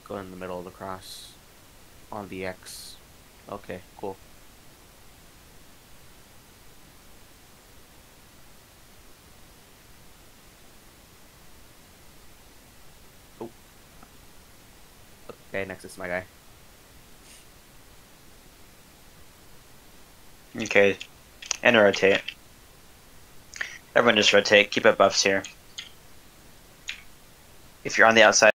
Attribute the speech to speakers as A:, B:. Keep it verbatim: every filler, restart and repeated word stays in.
A: Go in the middle of the cross. On the X. Okay, cool. Oh. Okay, next is my guy.
B: Okay. And rotate. Everyone just rotate. Keep up buffs here. If you're on the outside.